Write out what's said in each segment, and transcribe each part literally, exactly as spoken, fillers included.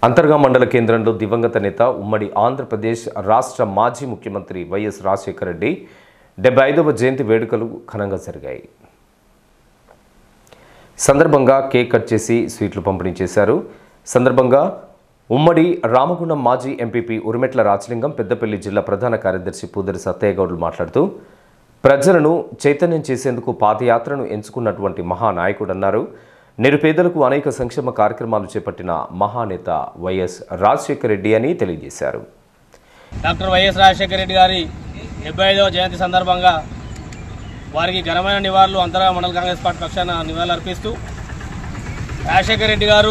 అంతర్గా మండల కేంద్రంలో దివంగత నేత ఉమ్మడి ఆంధ్రప్రదేశ్ రాష్ట్ర మాజీ ముఖ్యమంత్రి వైఎస్ రాజశేఖర రెడ్డి డెబ్బై ఐదవ జయంతి వేడుకలు ఘనంగా జరిగాయి. సందర్భంగా కేక్ కట్ చేసి స్వీట్లు పంపిణీ చేశారు. సందర్భంగా ఉమ్మడి రామగుండం మాజీ ఎంపీపీ ఉరిమెట్ల రాజలింగం, పెద్దపల్లి జిల్లా ప్రధాన కార్యదర్శి పూదరి సత్తయ్య గౌడ్లు మాట్లాడుతూ ప్రజలను చైతన్యం చేసేందుకు పాదయాత్రను ఎంచుకున్నటువంటి మహానాయకుడన్నారు. నిరుపేదలకు అనేక సంక్షేమ కార్యక్రమాలు చేపట్టిన మహానేత వైఎస్ రాజశేఖర రెడ్డి అని తెలియజేశారు. డాక్టర్ వైఎస్ రాజశేఖర రెడ్డి గారి డెబ్బై ఐదవ జయంతి సందర్భంగా వారికి ఘనమైన నివాళులు అంతర్గా మండల కాంగ్రెస్ పార్టీ పక్షాన నివాళులు అర్పిస్తూ, రాజశేఖర రెడ్డి గారు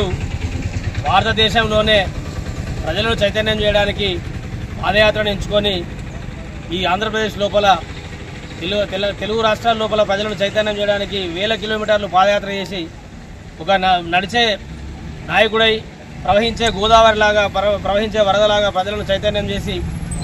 భారతదేశంలోనే ప్రజలను చైతన్యం చేయడానికి పాదయాత్రను ఎంచుకొని ఈ ఆంధ్రప్రదేశ్ లోపల తెలుగు తెలుగు రాష్ట్రాల లోపల ప్రజలను చైతన్యం చేయడానికి వేల కిలోమీటర్లు పాదయాత్ర చేసి ఒక నడిచే నాయకుడై ప్రవహించే గోదావరిలాగా ప్రవహించే వరదలాగా ప్రజలను చైతన్యం చేసి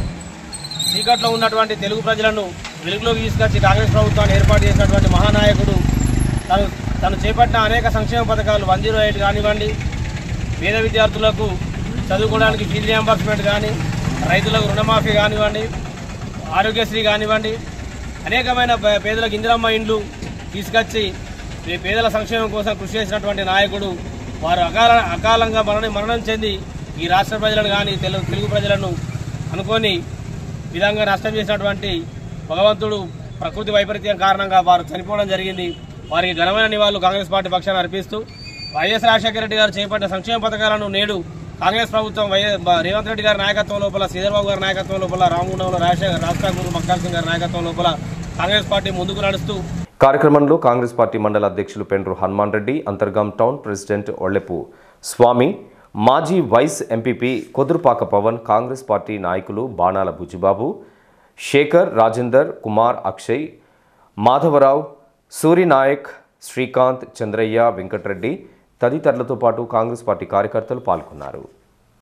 చీకట్లో ఉన్నటువంటి తెలుగు ప్రజలను వెలుగులోకి తీసుకొచ్చి కాంగ్రెస్ ప్రభుత్వాన్ని ఏర్పాటు చేసినటువంటి మహానాయకుడు. తను తను చేపట్టిన అనేక సంక్షేమ పథకాలు వన్ జీరో ఎయిట్ కానివ్వండి, పేద విద్యార్థులకు చదువుకోవడానికి ఫీజు రియంబర్స్మెంట్ కానీ, రైతులకు రుణమాఫీ కానివ్వండి, ఆరోగ్యశ్రీ కానివ్వండి, అనేకమైన పేదలకు ఇందిరమ్మ ఇండ్లు తీసుకొచ్చి పేదల సంక్షేమం కోసం కృషి చేసినటువంటి నాయకుడు. వారు అకాల అకాలంగా మరణ మరణం చెంది ఈ రాష్ట్ర ప్రజలను కానీ తెలుగు తెలుగు ప్రజలను అనుకోని విధంగా నష్టం చేసినటువంటి భగవంతుడు ప్రకృతి వైపరీత్యం కారణంగా వారు చనిపోవడం జరిగింది. వారికి ఘనమైన నివాళులు కాంగ్రెస్ పార్టీ పక్షాన అర్పిస్తూ, వైఎస్ రాజశేఖర రెడ్డి గారు చేపట్టిన సంక్షేమ పథకాలను నేడు కాంగ్రెస్ ప్రభుత్వం వైఎస్ రేవంత్ రెడ్డి గారి నాయకత్వం లోపల, శ్రీధర్బాబు గారి నాయకత్వం లోపల, రామగుండంలో రాజశేఖర రాష్ట్ర గురు మక్కాల్ సింగ్ గారి నాయకత్వం లోపల కాంగ్రెస్ పార్టీ ముందుకు నడుస్తూ కార్యక్రమంలో కాంగ్రెస్ పార్టీ మండల అధ్యక్షులు పెండ్రు హనుమాన్ రెడ్డి, అంతర్గాం టౌన్ ప్రెసిడెంట్ ఒళ్లెపు స్వామి, మాజీ vice MPP Kodurupaka Pavan, Congress party నాయకులు బాణాల బుజ్జిబాబు, శేఖర్, రాజేందర్, కుమార్, అక్షయ్, మాధవరావు, సూర్యనాయక్, శ్రీకాంత్, చంద్రయ్య, వెంకటరెడ్డి తదితరులతో పాటు కాంగ్రెస్ పార్టీ కార్యకర్తలు పాల్గొన్నారు.